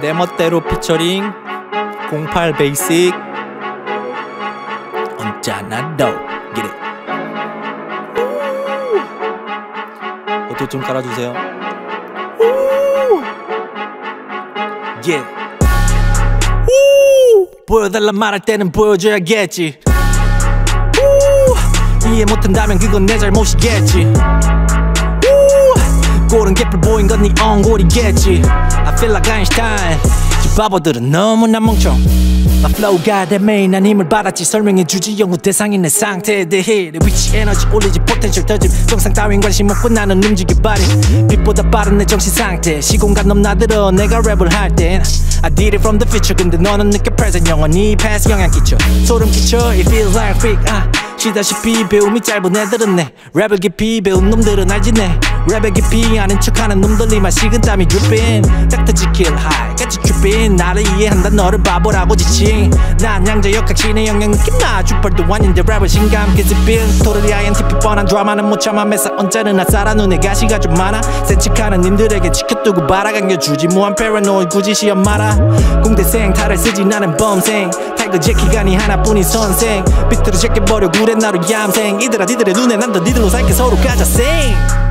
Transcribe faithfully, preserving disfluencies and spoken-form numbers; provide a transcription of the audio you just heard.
내 멋대로 피처링 공팔 베이식 언짜나도 get it. 어떻게 좀 깔아주세요. yeah. 보여달라 말할 때는 보여줘야겠지. 이해 못한다면 그건 내 잘못이겠지. 고른 개뿔 보인 건 네 엉골이겠지. I feel like Einstein. 저 바보들은 너무나 멍청. My flow가 대매인 난 힘을 받았지. 설명해주지 연구 대상인 내 상태에 대해. 내 위치 에너지 올리지 포텐셜 터짐. 정상 따윈 관심 없고 나는 움직여 빠른 빛보다 빠른 내 정신 상태. 시공간 넘나들어 내가 랩을 할 땐 I did it from the future. 근데 너는 느껴 present. 영원히 past 영향 끼쳐 소름 끼쳐. It feels like freak. uh. 시다시피 배움이 짧은 애들은 내 랩을 깊이 배운 놈들은 알지. 내 랩의 깊이 아는 척하는 놈들이 막 식은땀이 dripping. 닥터 지킬 high 같이 tripping. 나를 이해한다 너를 바보라고 지칭. 난 양자 역학신의 영향 느낌 나 주펄도 아닌데 랩을 신감 기습빈. 토르리 아이엔티피 뻔한 드라마는 못 참아. 매사 언짢은 아싸라 눈에 가시가 좀 많아. 센치카는 님들에게 지켜두고 바라간겨주지. 무한 패러노이 굳이 시험 마라. 공대생 탈을 쓰지 나는 범생. 타이거 제키간이 하나뿐인 선생. 비트로 제껴버려 그래 나로 얌생. 이들아 니들의 눈에 난 더 니들로 살게 서로 가자 sing.